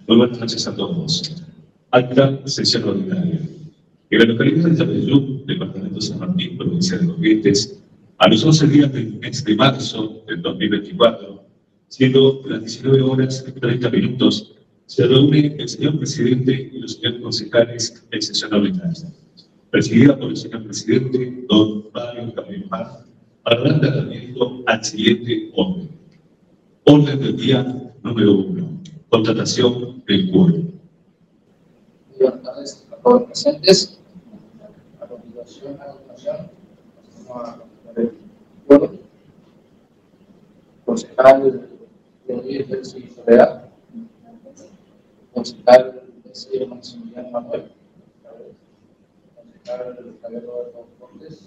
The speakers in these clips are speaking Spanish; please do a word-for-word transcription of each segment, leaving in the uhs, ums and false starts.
Muy buenas noches a todos. Acta sesión ordinaria. En la localidad de Yapeyú, departamento de San Martín, provincia de Corrientes, a los once días del mes de marzo del dos mil veinticuatro, siendo las diecinueve horas y treinta minutos, se reúne el señor presidente y los señores concejales en sesión ordinaria, presidida por el señor presidente, don Mario Camilo Mar, para dar tratamiento al siguiente orden. Orden del día número uno. Contratación del quórum. Buenas tardes a todos los presentes. A continuación, a continuación, vamos a continuar el quórum. Concejal Rodríguez del C I Soledad. Concejal del C I Maximiliano Manuel. Concejal Javier Roberto Cortés.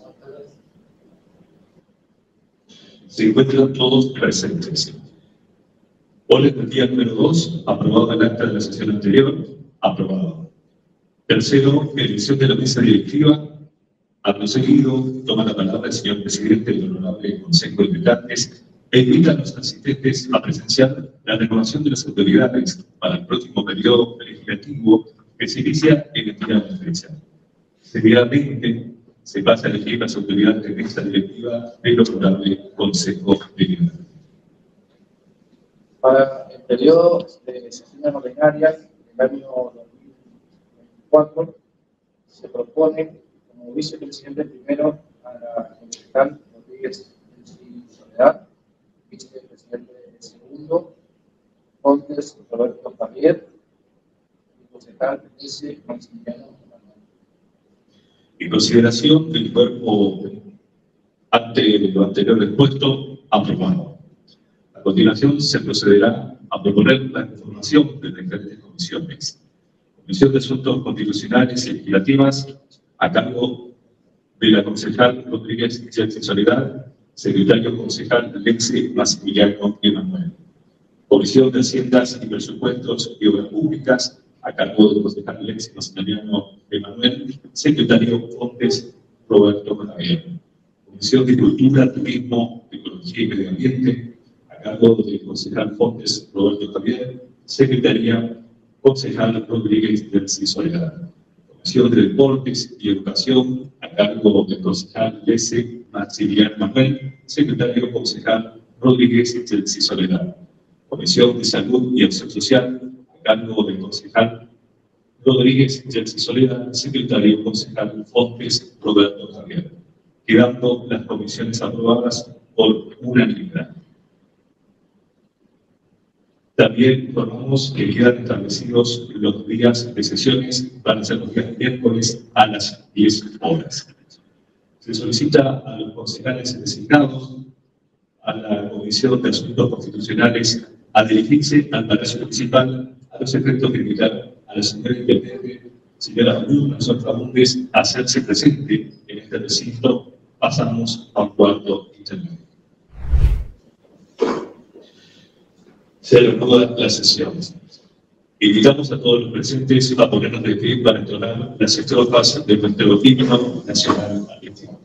Se encuentran todos presentes. Orden del día número dos, aprobado el acta de la sesión anterior, aprobado. Tercero, elección de la mesa directiva. Acto seguido, toma la palabra el señor presidente del Honorable Consejo de Delegantes e invita a los asistentes a presenciar la renovación de las autoridades para el próximo periodo legislativo que se inicia en el día de la fecha. Seguidamente, se pasa a elegir las autoridades de mesa directiva del Honorable Consejo de Delegantes. Para el periodo de sesiones ordinarias del año dos mil veinticuatro, se propone como vicepresidente primero a la concejal Rodríguez del C I Soledad, vicepresidente segundo, Cortés Roberto Javier, y concejal S. Maximiliano Manuel. En consideración del cuerpo ante lo anterior expuesto, aprobado. A continuación, se procederá a proponer la conformación de diferentes comisiones. Comisión de Asuntos Constitucionales y Legislativas, a cargo de la concejal Rodríguez Chelsea Soledad, secretario concejal Lexi Maximiliano Emanuel. Comisión de Haciendas y Presupuestos y Obras Públicas, a cargo del concejal Lexi Maximiliano Emanuel, secretario Fontes Roberto Javier. Comisión de Cultura, Turismo, Ecología y Medio Ambiente, a cargo del concejal Fontes Roberto Javier, secretaría concejal Rodríguez del C I Soledad. Comisión de Deportes y Educación, a cargo del concejal S. Maximiliano Manuel, secretario concejal Rodríguez del C I Soledad. Comisión de Salud y Acción Social, a cargo del concejal Rodríguez del C I Soledad, secretario concejal Fontes Roberto Javier. Quedando las comisiones aprobadas por unanimidad. También informamos que quedan establecidos los días de sesiones para ser los días miércoles a las diez horas. Se solicita a los concejales designados a la Comisión de Asuntos Constitucionales a dirigirse al Palacio Municipal a los efectos de invitar a la señora intendente, señora Luna Fagundes, a hacerse presente en este recinto. Pasamos a un cuarto intermedio. Se reanuda la sesión. Invitamos a todos los presentes a ponernos de pie para entonar las estrofas de nuestro himno nacional argentino.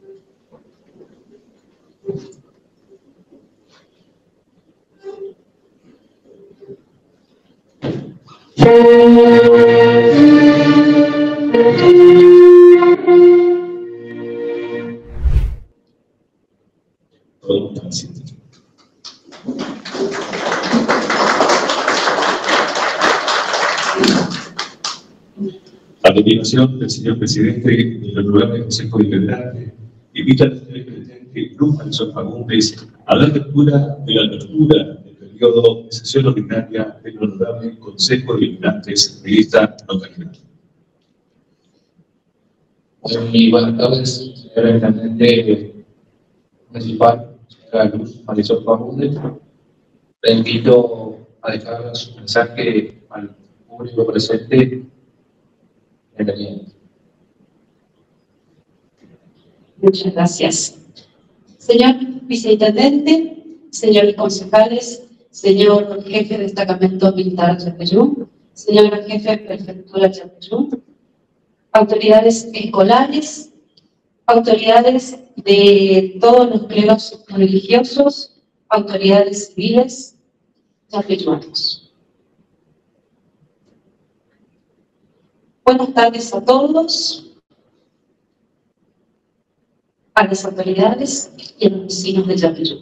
Todos presentes. A continuación, el señor presidente del Honorable Consejo de Delegantes invita al señor presidente Luz Marisol Fagundes a dar lectura de la apertura del periodo de sesión ordinaria del Honorable Consejo de Delegantes de esta localidad. Muy buenas tardes, señora intendente municipal, señora Luz Marisol Fagundes. Le invito a dejar su mensaje al público presente. Muchas gracias. Señor viceintendente, señores concejales, señor jefe de destacamento militar de Yapeyú, señor jefe de prefectura de Yapeyú, autoridades escolares, autoridades de todos los cleros religiosos, autoridades civiles, yapeyuanos. Buenas tardes a todos, a las autoridades y a los vecinos de Yapeyú.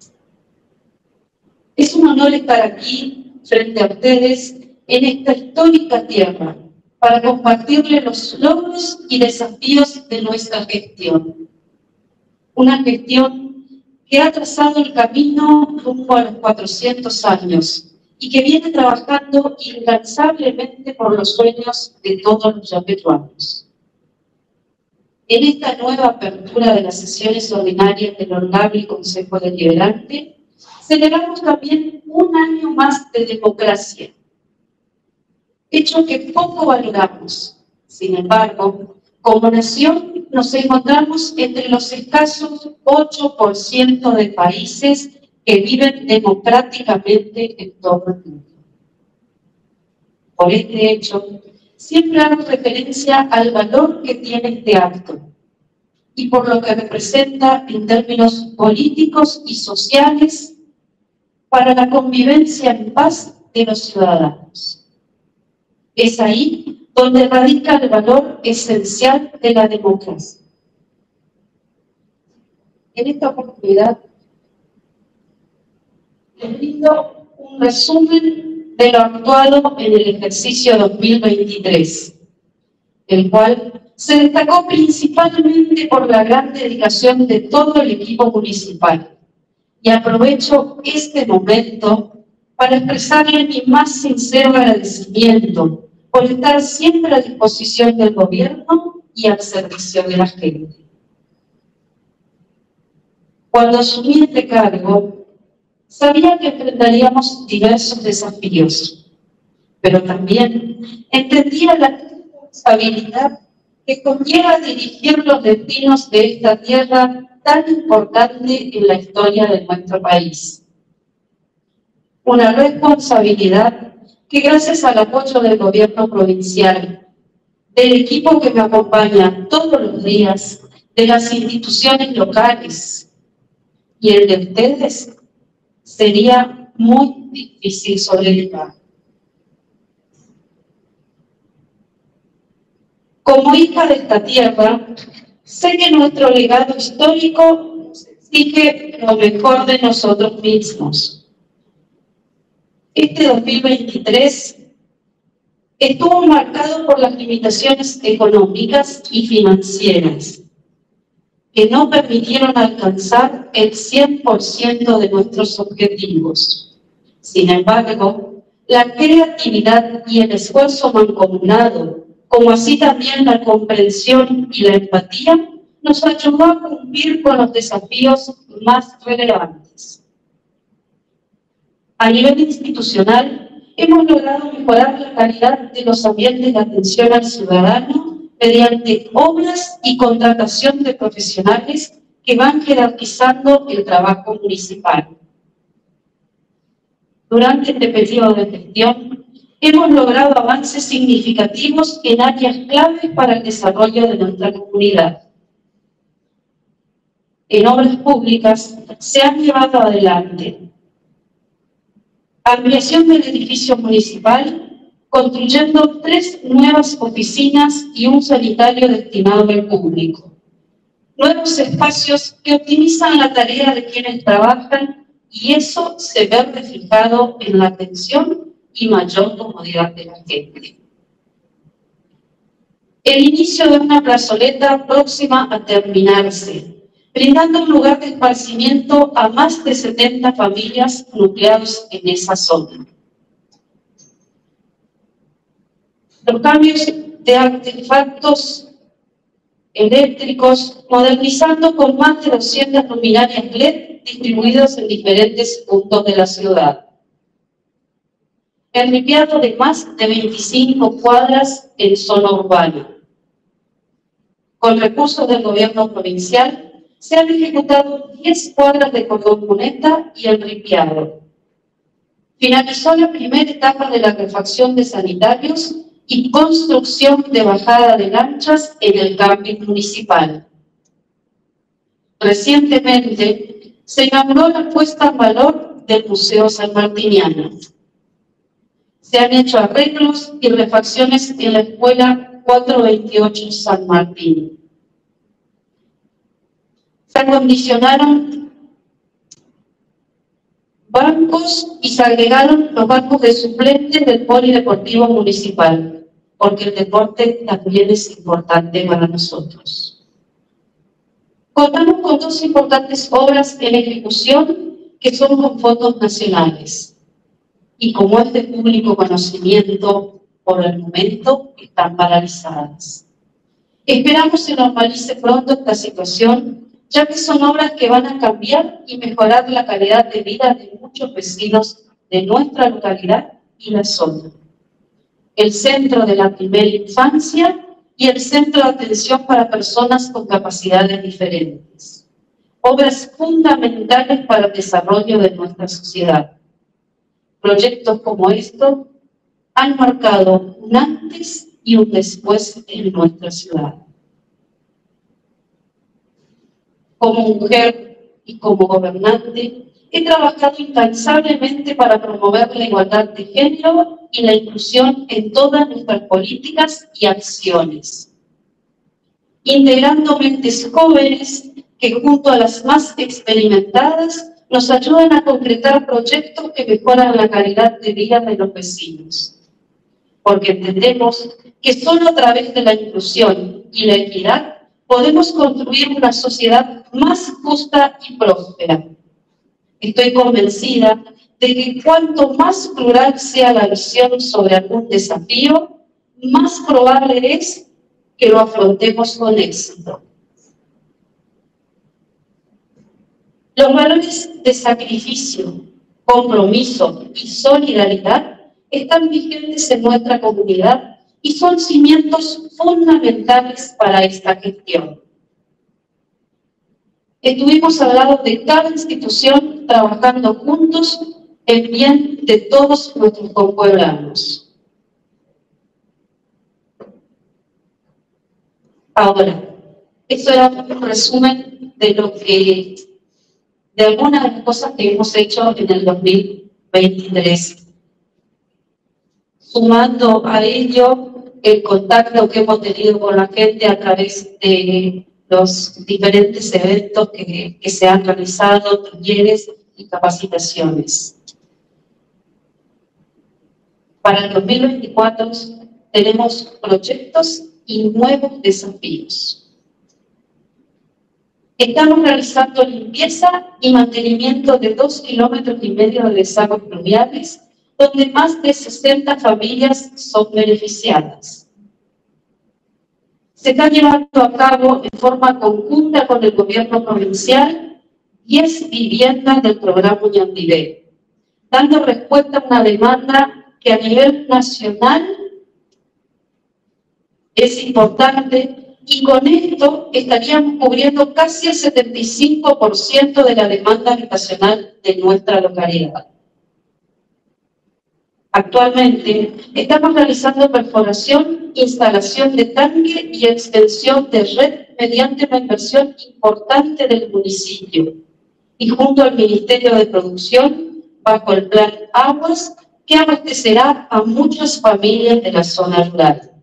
Es un honor estar aquí frente a ustedes en esta histórica tierra para compartirles los logros y desafíos de nuestra gestión. Una gestión que ha trazado el camino rumbo a los cuatrocientos años y que viene trabajando incansablemente por los sueños de todos los yapeyuanos. En esta nueva apertura de las sesiones ordinarias del Honorable Consejo Deliberante, celebramos también un año más de democracia, hecho que poco valoramos. Sin embargo, como nación nos encontramos entre los escasos ocho por ciento de países que viven democráticamente en todo el mundo. Por este hecho, siempre hago referencia al valor que tiene este acto y por lo que representa en términos políticos y sociales para la convivencia en paz de los ciudadanos. Es ahí donde radica el valor esencial de la democracia. En esta oportunidad, les brindo un resumen de lo actuado en el ejercicio dos mil veintitrés, el cual se destacó principalmente por la gran dedicación de todo el equipo municipal. Y aprovecho este momento para expresarle mi más sincero agradecimiento por estar siempre a disposición del gobierno y al servicio de la gente. Cuando asumí este cargo, sabía que enfrentaríamos diversos desafíos, pero también entendía la responsabilidad que conlleva dirigir los destinos de esta tierra tan importante en la historia de nuestro país. Una responsabilidad que, gracias al apoyo del gobierno provincial, del equipo que me acompaña todos los días, de las instituciones locales y el de ustedes, sería muy difícil sobrellevar. Como hija de esta tierra, sé que nuestro legado histórico nos exige lo mejor de nosotros mismos. Este dos mil veintitrés estuvo marcado por las limitaciones económicas y financieras que no permitieron alcanzar el cien por ciento de nuestros objetivos. Sin embargo, la creatividad y el esfuerzo mancomunado, como así también la comprensión y la empatía, nos ayudó a cumplir con los desafíos más relevantes. A nivel institucional, hemos logrado mejorar la calidad de los ambientes de atención al ciudadano mediante obras y contratación de profesionales que van jerarquizando el trabajo municipal. Durante este periodo de gestión, hemos logrado avances significativos en áreas claves para el desarrollo de nuestra comunidad. En obras públicas se han llevado adelante ampliación del edificio municipal, construyendo tres nuevas oficinas y un sanitario destinado al público. Nuevos espacios que optimizan la tarea de quienes trabajan y eso se ve reflejado en la atención y mayor comodidad de la gente. El inicio de una plazoleta próxima a terminarse, brindando un lugar de esparcimiento a más de setenta familias nucleadas en esa zona. Los cambios de artefactos eléctricos, modernizando con más de doscientas luminarias L E D distribuidos en diferentes puntos de la ciudad. El limpiado de más de veinticinco cuadras en zona urbana. Con recursos del gobierno provincial, se han ejecutado diez cuadras de cordón cuneta y el limpiado. Finalizó la primera etapa de la refacción de sanitarios y construcción de bajada de lanchas en el camping municipal. Recientemente se inauguró la puesta en valor del Museo Sanmartiniano. Se han hecho arreglos y refacciones en la escuela cuatrocientos veintiocho San Martín. Se acondicionaron bancos y se agregaron los bancos de suplentes del Polideportivo Municipal, porque el deporte también es importante para nosotros. Contamos con dos importantes obras en ejecución que son con fondos nacionales y, como es de público conocimiento, por el momento están paralizadas. Esperamos se normalice pronto esta situación, ya que son obras que van a cambiar y mejorar la calidad de vida de muchos vecinos de nuestra localidad y la zona. El Centro de la Primera Infancia y el Centro de Atención para Personas con Capacidades Diferentes. Obras fundamentales para el desarrollo de nuestra sociedad. Proyectos como estos han marcado un antes y un después en nuestra ciudad. Como mujer y como gobernante, he trabajado incansablemente para promover la igualdad de género y la inclusión en todas nuestras políticas y acciones, integrando mentes jóvenes que junto a las más experimentadas nos ayudan a concretar proyectos que mejoran la calidad de vida de los vecinos. Porque entendemos que solo a través de la inclusión y la equidad podemos construir una sociedad más justa y próspera. Estoy convencida de que cuanto más plural sea la visión sobre algún desafío, más probable es que lo afrontemos con éxito. Los valores de sacrificio, compromiso y solidaridad están vigentes en nuestra comunidad y son cimientos fundamentales para esta gestión. Estuvimos al lado de cada institución trabajando juntos en bien de todos nuestros compueblanos. Ahora, eso era un resumen de lo que, de algunas de las cosas que hemos hecho en el dos mil veintitrés. Sumando a ello el contacto que hemos tenido con la gente a través de los diferentes eventos que, que se han realizado, talleres y capacitaciones. Para el dos mil veinticuatro tenemos proyectos y nuevos desafíos. Estamos realizando limpieza y mantenimiento de dos kilómetros y medio de desagües pluviales, donde más de sesenta familias son beneficiadas. Se está llevando a cabo en forma conjunta con el gobierno provincial diez viviendas del programa Ñandibé, dando respuesta a una demanda que a nivel nacional es importante, y con esto estaríamos cubriendo casi el setenta y cinco por ciento de la demanda habitacional de nuestra localidad. Actualmente estamos realizando perforación, instalación de tanque y extensión de red mediante una inversión importante del municipio y junto al Ministerio de Producción bajo el Plan Aguas, que abastecerá a muchas familias de la zona rural.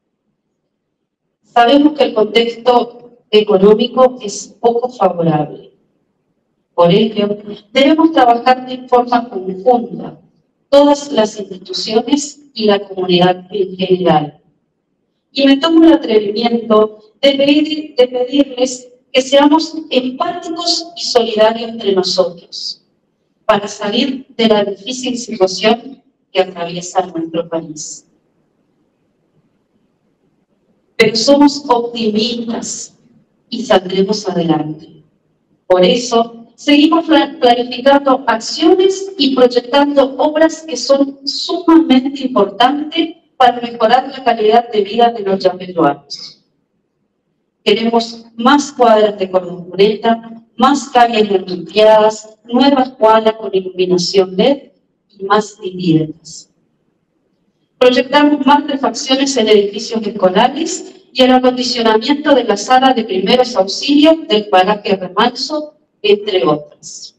Sabemos que el contexto económico es poco favorable. Por ello, debemos trabajar de forma conjunta todas las instituciones y la comunidad en general. Y me tomo el atrevimiento de, pedir, de pedirles que seamos empáticos y solidarios entre nosotros para salir de la difícil situación que atraviesa nuestro país. Pero somos optimistas y saldremos adelante. Por eso, seguimos planificando acciones y proyectando obras que son sumamente importantes para mejorar la calidad de vida de los yaperuanos. Queremos más cuadras de cordoneta, más calles limpiadas, nuevas cuadras con iluminación L E D y más viviendas. Proyectamos más refacciones en edificios escolares y el acondicionamiento de la sala de primeros auxilios del paraje Remanso, entre otras.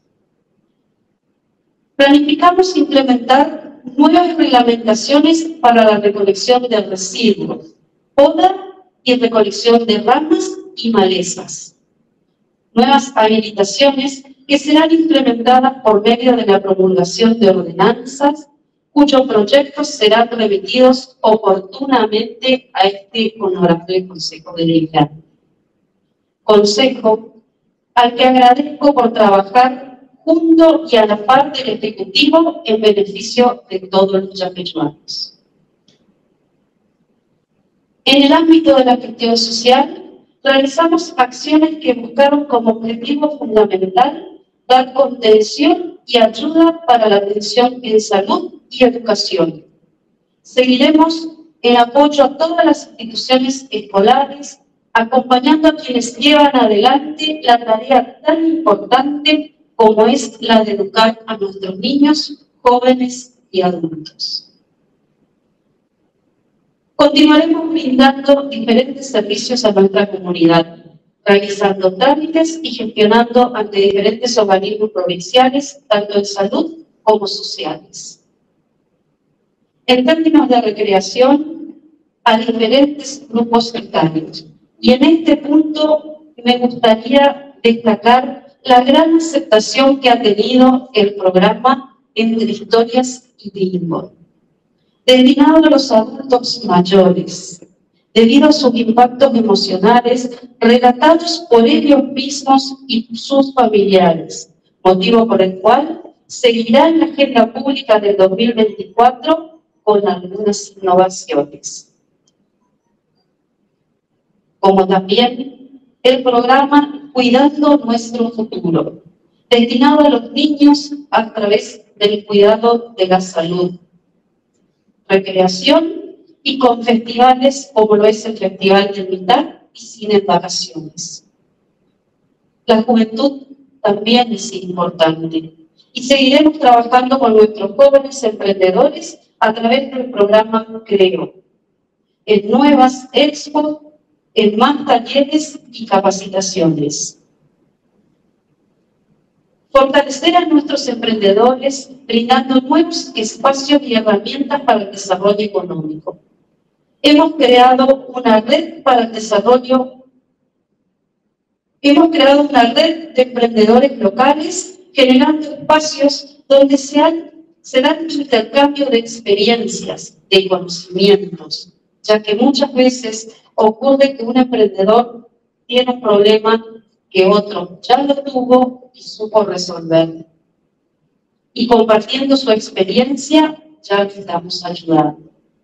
Planificamos implementar nuevas reglamentaciones para la recolección de residuos, poda y recolección de ramas y malezas. Nuevas habilitaciones que serán implementadas por medio de la promulgación de ordenanzas, cuyos proyectos serán remitidos oportunamente a este honorable Consejo Deliberante. Consejo al que agradezco por trabajar junto y a la par del Ejecutivo en beneficio de todos los yapechuanos. En el ámbito de la gestión social, realizamos acciones que buscaron como objetivo fundamental dar contención y ayuda para la atención en salud y educación. Seguiremos en apoyo a todas las instituciones escolares, acompañando a quienes llevan adelante la tarea tan importante como es la de educar a nuestros niños, jóvenes y adultos. Continuaremos brindando diferentes servicios a nuestra comunidad, realizando trámites y gestionando ante diferentes organismos provinciales, tanto en salud como sociales. En términos de recreación, a diferentes grupos etarios. Y en este punto me gustaría destacar la gran aceptación que ha tenido el programa Entre Historias y Tiempo, destinado a los adultos mayores, debido a sus impactos emocionales relatados por ellos mismos y sus familiares, motivo por el cual seguirá en la agenda pública del dos mil veinticuatro con algunas innovaciones. Como también el programa Cuidando Nuestro Futuro, destinado a los niños a través del cuidado de la salud, recreación y con festivales como lo es el Festival del Militar y Cine en Vacaciones. La juventud también es importante y seguiremos trabajando con nuestros jóvenes emprendedores a través del programa Creo, en nuevas expo, en más talleres y capacitaciones. Fortalecer a nuestros emprendedores brindando nuevos espacios y herramientas para el desarrollo económico. Hemos creado una red para el desarrollo, hemos creado una red de emprendedores locales generando espacios donde se, han, se dan intercambio de experiencias, de conocimientos, ya que muchas veces ocurre que un emprendedor tiene un problema que otro ya lo tuvo y supo resolver. Y compartiendo su experiencia, ya le estamos ayudando.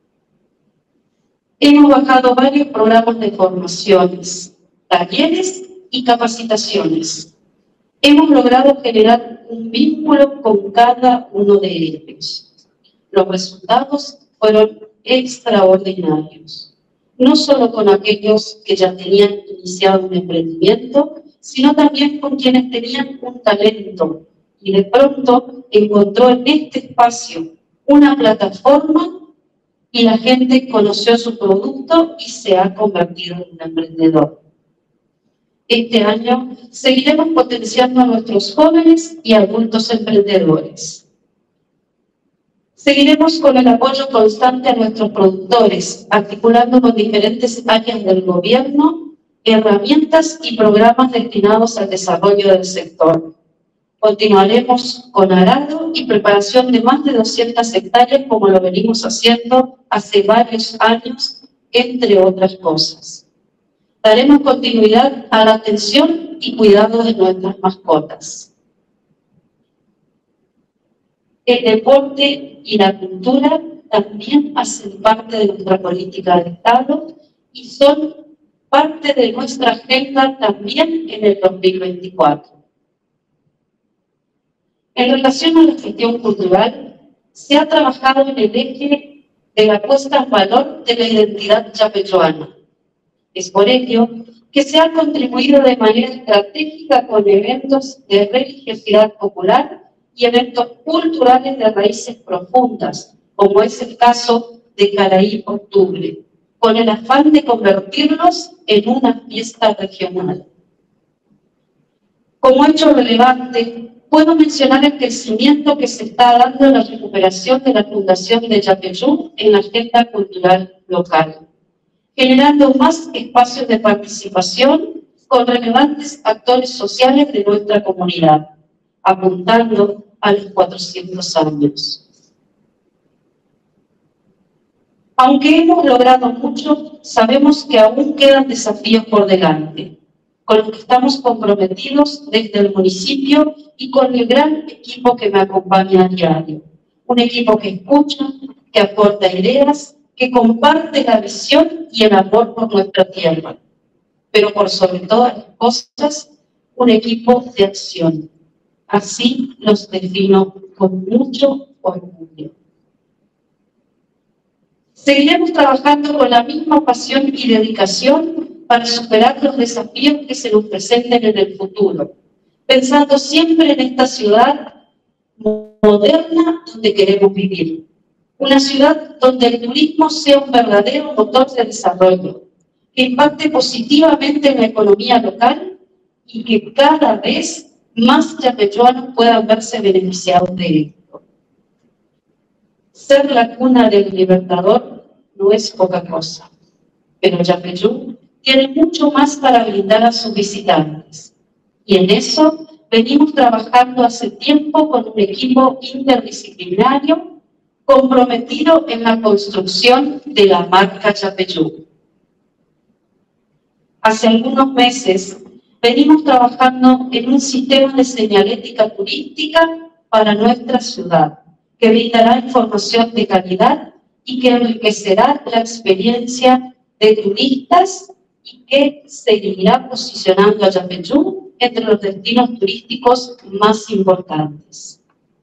Hemos bajado varios programas de formaciones, talleres y capacitaciones. Hemos logrado generar un vínculo con cada uno de ellos. Los resultados fueron extraordinarios. No solo con aquellos que ya tenían iniciado un emprendimiento, sino también con quienes tenían un talento y de pronto encontró en este espacio una plataforma y la gente conoció su producto y se ha convertido en un emprendedor. Este año seguiremos potenciando a nuestros jóvenes y adultos emprendedores. Seguiremos con el apoyo constante a nuestros productores, articulando con diferentes áreas del gobierno, herramientas y programas destinados al desarrollo del sector. Continuaremos con arado y preparación de más de doscientas hectáreas como lo venimos haciendo hace varios años, entre otras cosas. Daremos continuidad a la atención y cuidado de nuestras mascotas. El deporte y la cultura también hacen parte de nuestra política de Estado y son parte de nuestra agenda también en el dos mil veinticuatro. En relación a la gestión cultural, se ha trabajado en el eje de la puesta en valor de la identidad yapechuana. Es por ello que se ha contribuido de manera estratégica con eventos de religiosidad popular y eventos culturales de raíces profundas, como es el caso de Caraí Octubre, con el afán de convertirlos en una fiesta regional. Como hecho relevante, puedo mencionar el crecimiento que se está dando en la recuperación de la Fundación de Yapeyú en la agenda cultural local, generando más espacios de participación con relevantes actores sociales de nuestra comunidad, apuntando a los cuatrocientos años. Aunque hemos logrado mucho, sabemos que aún quedan desafíos por delante, con los que estamos comprometidos desde el municipio y con el gran equipo que me acompaña a diario. Un equipo que escucha, que aporta ideas, que comparte la visión y el amor por nuestra tierra. Pero por sobre todas las cosas, un equipo de acción. Así los defino con mucho orgullo. Seguiremos trabajando con la misma pasión y dedicación para superar los desafíos que se nos presenten en el futuro, pensando siempre en esta ciudad moderna donde queremos vivir. Una ciudad donde el turismo sea un verdadero motor de desarrollo, que impacte positivamente en la economía local y que cada vez más yapechuanos puedan verse beneficiados de esto. Ser la cuna del Libertador no es poca cosa, pero Yapeyú tiene mucho más para brindar a sus visitantes. Y en eso venimos trabajando hace tiempo con un equipo interdisciplinario comprometido en la construcción de la marca Yapeyú. Hace algunos meses venimos trabajando en un sistema de señalética turística para nuestra ciudad, que brindará información de calidad y que enriquecerá la experiencia de turistas y que seguirá posicionando a Yapeyú entre los destinos turísticos más importantes.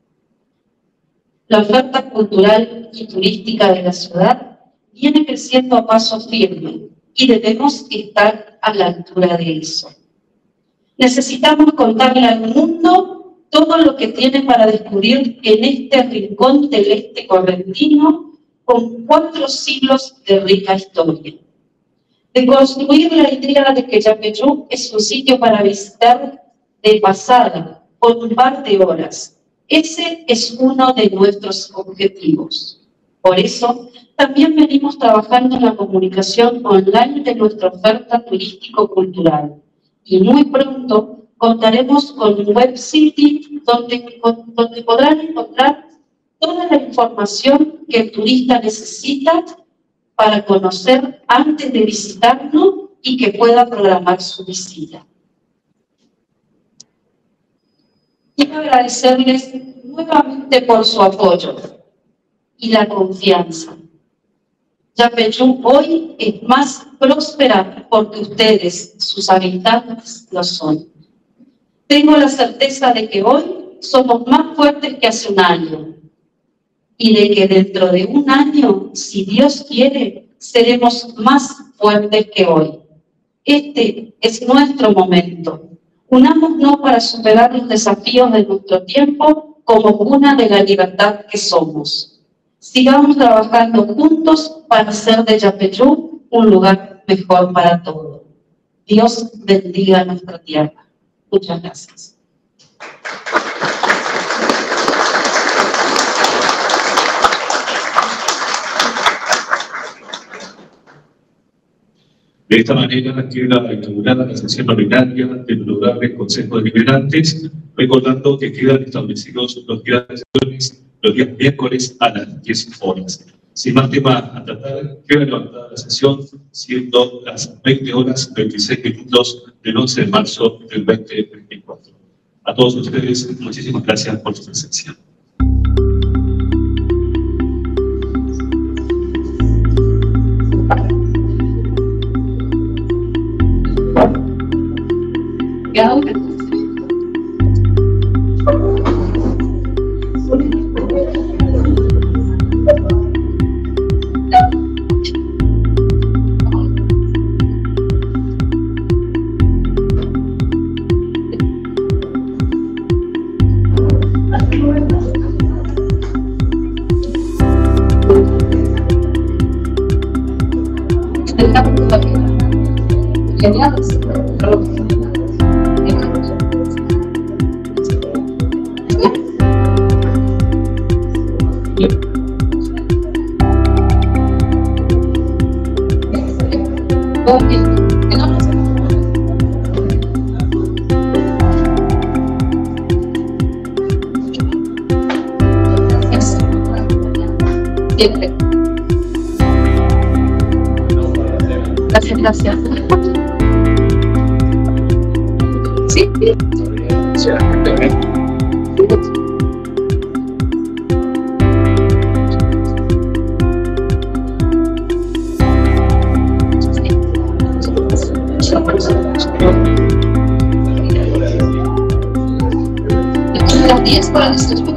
La oferta cultural y turística de la ciudad viene creciendo a paso firme y debemos estar a la altura de eso. Necesitamos contarle al mundo todo lo que tiene para descubrir en este rincón del este correntino con cuatro siglos de rica historia. De construir la idea de que Yapeyú es un sitio para visitar de pasada por un par de horas. Ese es uno de nuestros objetivos. Por eso, también venimos trabajando en la comunicación online de nuestra oferta turístico-cultural. Y muy pronto contaremos con un web city donde, donde podrán encontrar toda la información que el turista necesita para conocer antes de visitarnos y que pueda programar su visita. Quiero agradecerles nuevamente por su apoyo y la confianza. Yapeyú hoy es más próspera porque ustedes, sus habitantes, lo son. Tengo la certeza de que hoy somos más fuertes que hace un año y de que dentro de un año, si Dios quiere, seremos más fuertes que hoy. Este es nuestro momento. Unámonos para superar los desafíos de nuestro tiempo como cuna de la libertad que somos. Sigamos trabajando juntos para hacer de Yapeyú un lugar mejor para todos. Dios bendiga nuestra tierra. Muchas gracias. De esta manera queda inaugurada la sesión ordinaria del Honorable Consejo de Deliberantes, recordando que quedan establecidos los días de sesiones los días miércoles a las diez horas. Sin más temas a tratar, queda levantada la sesión, siendo las veinte horas veintiséis minutos del once de marzo del dos mil veinticuatro. A todos ustedes, muchísimas gracias por su presencia. Que no nos siempre. Gracias, gracias. Sí. Las diez para nuestros